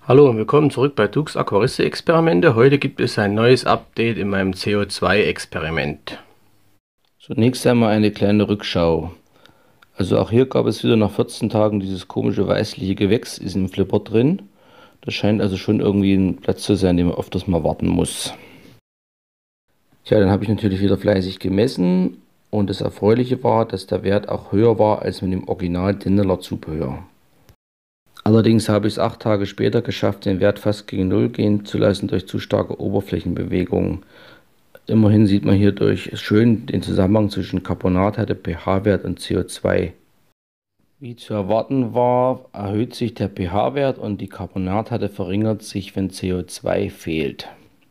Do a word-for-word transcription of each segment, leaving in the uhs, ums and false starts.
Hallo und willkommen zurück bei Dux Aquariste-Experimente. Heute gibt es ein neues Update in meinem C O zwei Experiment. Zunächst einmal eine kleine Rückschau. Also auch hier gab es wieder nach vierzehn Tagen dieses komische weißliche Gewächs ist im Flipper drin. Das scheint also schon irgendwie ein Platz zu sein, den man öfters mal warten muss. Tja, dann habe ich natürlich wieder fleißig gemessen und das Erfreuliche war, dass der Wert auch höher war als mit dem Original Denneler Zubehör. Allerdings habe ich es acht Tage später geschafft, den Wert fast gegen Null gehen zu lassen durch zu starke Oberflächenbewegungen. Immerhin sieht man hierdurch schön den Zusammenhang zwischen Carbonathärte, pH-Wert und C O zwei. Wie zu erwarten war, erhöht sich der pH-Wert und die Carbonathärte verringert sich, wenn C O zwei fehlt.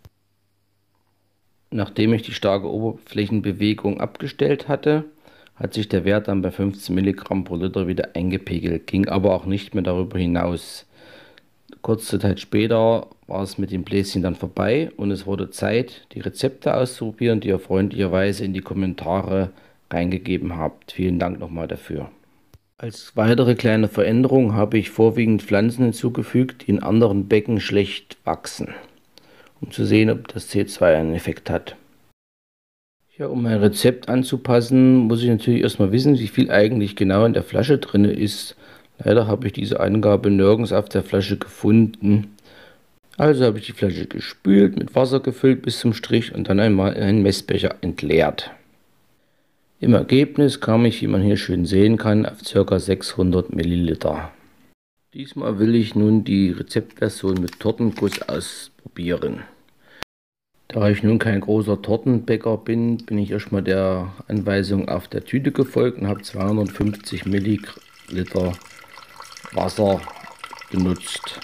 Nachdem ich die starke Oberflächenbewegung abgestellt hatte, hat sich der Wert dann bei fünfzehn Milligramm pro Liter wieder eingepegelt, ging aber auch nicht mehr darüber hinaus. Kurze Zeit später war es mit dem Bläschen dann vorbei und es wurde Zeit, die Rezepte auszuprobieren, die ihr freundlicherweise in die Kommentare reingegeben habt. Vielen Dank nochmal dafür. Als weitere kleine Veränderung habe ich vorwiegend Pflanzen hinzugefügt, die in anderen Becken schlecht wachsen, um zu sehen, ob das C O zwei einen Effekt hat. Ja, um mein Rezept anzupassen, muss ich natürlich erstmal wissen, wie viel eigentlich genau in der Flasche drin ist. Leider habe ich diese Angabe nirgends auf der Flasche gefunden. Also habe ich die Flasche gespült, mit Wasser gefüllt bis zum Strich und dann einmal in einen Messbecher entleert. Im Ergebnis kam ich, wie man hier schön sehen kann, auf ca. sechshundert Milliliter. Diesmal will ich nun die Rezeptversion mit Tortenguss ausprobieren. Da ich nun kein großer Tortenbäcker bin, bin ich erstmal der Anweisung auf der Tüte gefolgt und habe zweihundertfünfzig Milliliter Wasser benutzt.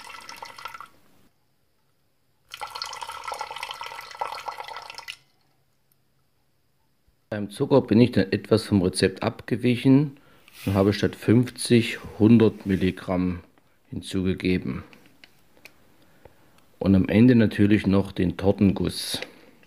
Beim Zucker bin ich dann etwas vom Rezept abgewichen und habe statt fünfzig hundert Milligramm hinzugegeben. Und am Ende natürlich noch den Tortenguss.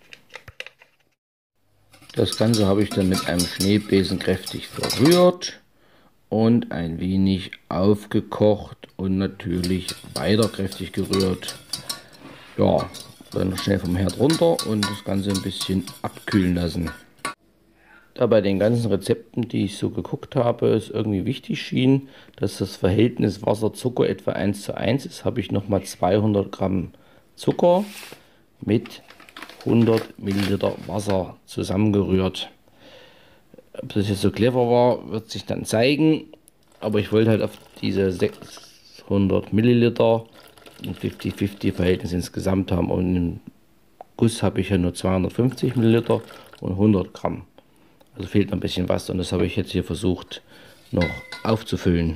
Das Ganze habe ich dann mit einem Schneebesen kräftig verrührt und ein wenig aufgekocht und natürlich weiter kräftig gerührt. Ja, dann schnell vom Herd runter und das Ganze ein bisschen abkühlen lassen. Da bei den ganzen Rezepten, die ich so geguckt habe, es irgendwie wichtig schien, dass das Verhältnis Wasser-Zucker etwa eins zu eins ist, habe ich nochmal zweihundert Gramm Zucker mit hundert Milliliter Wasser zusammengerührt. Ob das jetzt so clever war, wird sich dann zeigen, aber ich wollte halt auf diese sechshundert Milliliter ein fünfzig fünfzig Verhältnis insgesamt haben und im Guss habe ich ja nur zweihundertfünfzig Milliliter und hundert Gramm. Also fehlt noch ein bisschen was und das habe ich jetzt hier versucht noch aufzufüllen.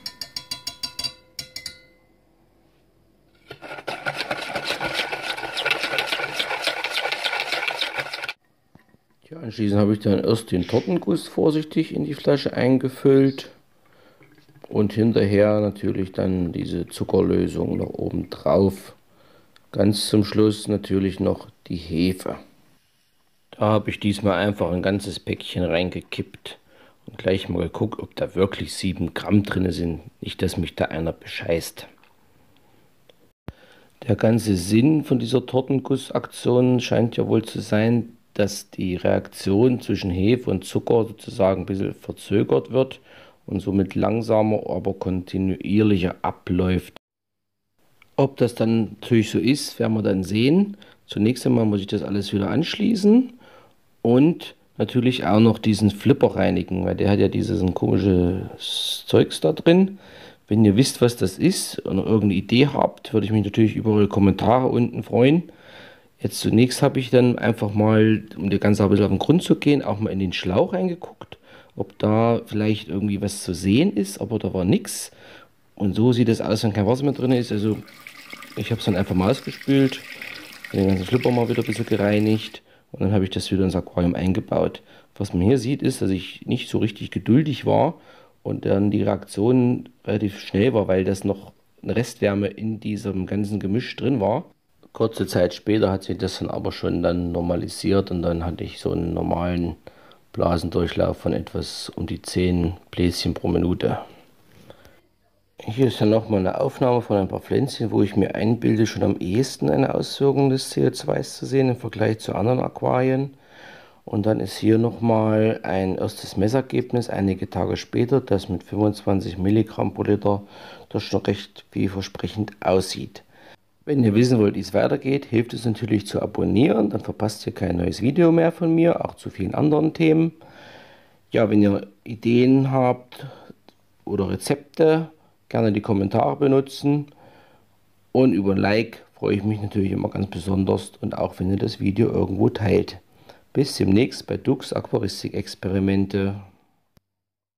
Ja, anschließend habe ich dann erst den Tortenguss vorsichtig in die Flasche eingefüllt und hinterher natürlich dann diese Zuckerlösung noch oben drauf. Ganz zum Schluss natürlich noch die Hefe. Da habe ich diesmal einfach ein ganzes Päckchen reingekippt und gleich mal geguckt, ob da wirklich sieben Gramm drin sind. Nicht, dass mich da einer bescheißt. Der ganze Sinn von dieser Tortengussaktion scheint ja wohl zu sein, dass die Reaktion zwischen Hefe und Zucker sozusagen ein bisschen verzögert wird und somit langsamer, aber kontinuierlicher abläuft. Ob das dann natürlich so ist, werden wir dann sehen. Zunächst einmal muss ich das alles wieder anschließen. Und natürlich auch noch diesen Flipper reinigen, weil der hat ja dieses komisches Zeugs da drin. Wenn ihr wisst, was das ist und irgendeine Idee habt, würde ich mich natürlich über eure Kommentare unten freuen. Jetzt zunächst habe ich dann einfach mal, um der Ganze ein bisschen auf den Grund zu gehen, auch mal in den Schlauch reingeguckt, ob da vielleicht irgendwie was zu sehen ist, aber da war nichts. Und so sieht es aus, wenn kein Wasser mehr drin ist. Also ich habe es dann einfach mal ausgespült, den ganzen Flipper mal wieder ein bisschen gereinigt. Und dann habe ich das wieder ins Aquarium eingebaut. Was man hier sieht, ist, dass ich nicht so richtig geduldig war und dann die Reaktion relativ schnell war, weil das noch eine Restwärme in diesem ganzen Gemisch drin war. Kurze Zeit später hat sich das dann aber schon dann normalisiert und dann hatte ich so einen normalen Blasendurchlauf von etwas um die zehn Bläschen pro Minute. Hier ist dann nochmal eine Aufnahme von ein paar Pflänzchen, wo ich mir einbilde, schon am ehesten eine Auswirkung des C O zwei s zu sehen im Vergleich zu anderen Aquarien. Und dann ist hier nochmal ein erstes Messergebnis einige Tage später, das mit fünfundzwanzig Milligramm pro Liter doch schon recht vielversprechend aussieht. Wenn ihr wissen wollt, wie es weitergeht, hilft es natürlich zu abonnieren, dann verpasst ihr kein neues Video mehr von mir, auch zu vielen anderen Themen. Ja, wenn ihr Ideen habt oder Rezepte, gerne die Kommentare benutzen. Und über ein Like freue ich mich natürlich immer ganz besonders und auch wenn ihr das Video irgendwo teilt. Bis demnächst bei Dux Aquaristik Experimente.